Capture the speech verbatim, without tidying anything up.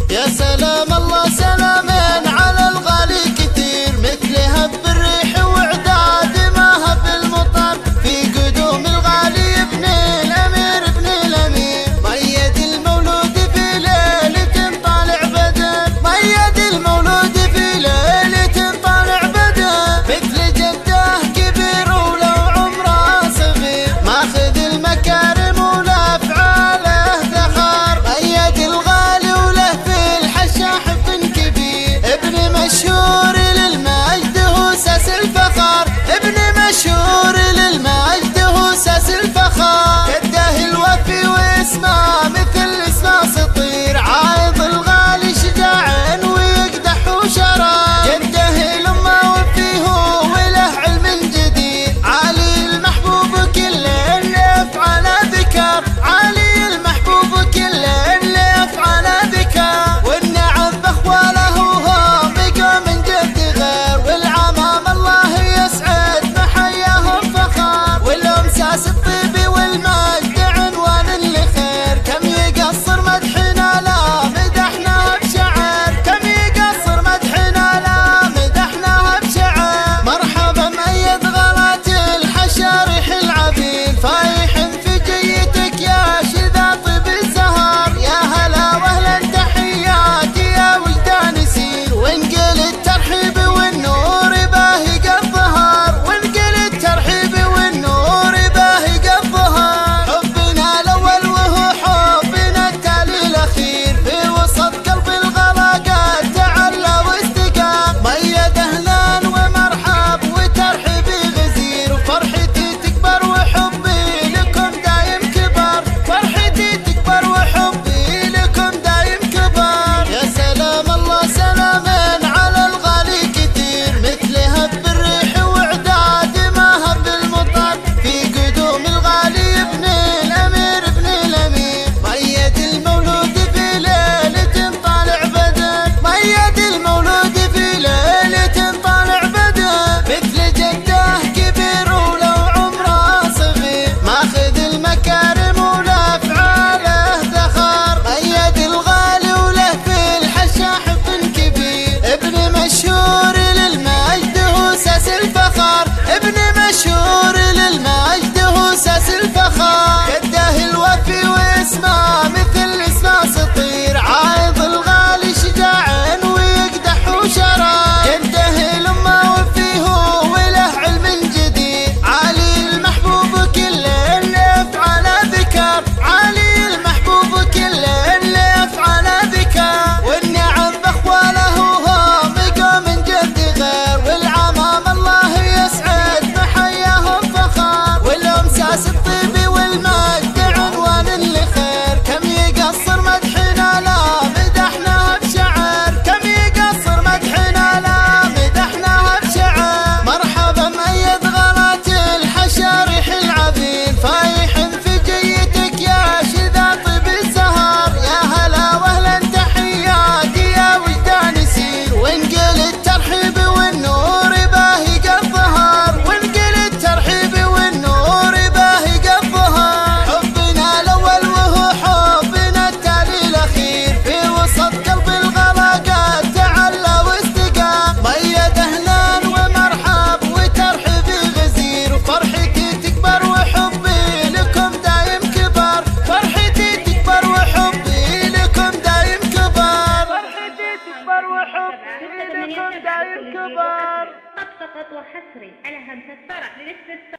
يا سلام الله سلامين على الغالي كثير، مثل هب الريح وعداد ما هب المطر، في قدوم الغالي ابن الامير ابن الامير، ميد المولود في ليلة طالع بدر، ميد المولود في ليلة طالع بدر، مثل جده كبير ولو عمره صغير، ماخذ المكارم والافعاله ذخر، ميد الغالي وله في الحشا حب كبير، ابن مشهور للمجد هو ساس الفخر، ابن مشهور للمجد هو ساس الفخر، كده الوفي واسمه مثل اسمه سطير، عايض الغالي شجاع ويقدح وشرف، جده الامه وفيه وله علم جديد، علي المحبوب كل اللي يفعل ذكر، علي المحبوب كل اللي يفعل ذكر، والنعم باخواله وهم قوم جد غير، والعمام الله يسعد محياهم فخر، والامساس الطيب والمجد عنوان لخير، كم يقصر مدحنا لا مدحنا بشعر، كم يقصر مدحنا لا مدحنا بشعر، مرحبا ميد غلات الحشا ريح العبيد، فايح في جيتك يا شذا طيب الزهر، يا هلا واهلا تحياتي يا ولدان سير، وانقل الترحيب والنور باهي قد ظهر، وانقل الترحيب والنور باهي قد ظهر، حبنا الاول وهو حبنا التالي الاخير، في وسط قلب الغلا قد تعلى واستقام، ميد اهلا ومرحب وترحيبي غزير، وفرحتي تكبر وحبي لكم دايم كبر، فرحتي تكبر وحبي لكم دايم كبر، يا سلام الله سلامين على الغالي كثير، مثل هب الريح وعداد ما هب المطر، في قدوم الغالي ابن الامير ابن الامير، ميد المولود في ليلة طالع بدر، ميد المولود في ليلة طالع بدر، مثل جده كبير ولو عمره صغير، ماخذ المكارم والافعاله ذخر، ميد الغالي وله في الحشا حب كبير، ابن مشهور للمجد هو ساس الفخر، ابن مشهور للمجد هو ساس الفخر، كده الوفي واسمه مثل اسمه سطير، عايض الغالي شجاع ويقدح وشرف، جده الامه وفيه وله علم جديد، علي المحبوب كل اللي يفعل ذكر، علي المحبوب كل اللي يفعل ذكر، والنعم باخواله وهم قوم جد غير، والعمام الله يسعد محياهم فخر، والامساس الطيب والمجد عنوان لخير، كم يقصر مدحنا لا مدحنا بشعر، كم يقصر مدحنا لا مدحنا بشعر، مرحبا ميد غلات الحشا ريح العبيد، فايح في جيتك يا شذا طيب الزهر، يا هلا واهلا تحياتي يا ولدان سير، وانقل الترحيب والنور باهي قد ظهر، وانقل الترحيب والنور باهي قد ظهر، حبنا الاول وهو حبنا التالي الاخير، في وسط قلب الغلا قد تعلى واستقام، ميد اهلا ومرحب وترحيبي غزير، وفرحتي تكبر وحبي لكم دايم كبر، فرحتي تكبر وحبي لكم دايم كبر، فرحتي تكبر وحبي لكم دايم كبر. فقط وحصري على همسة فرح للاستفسار.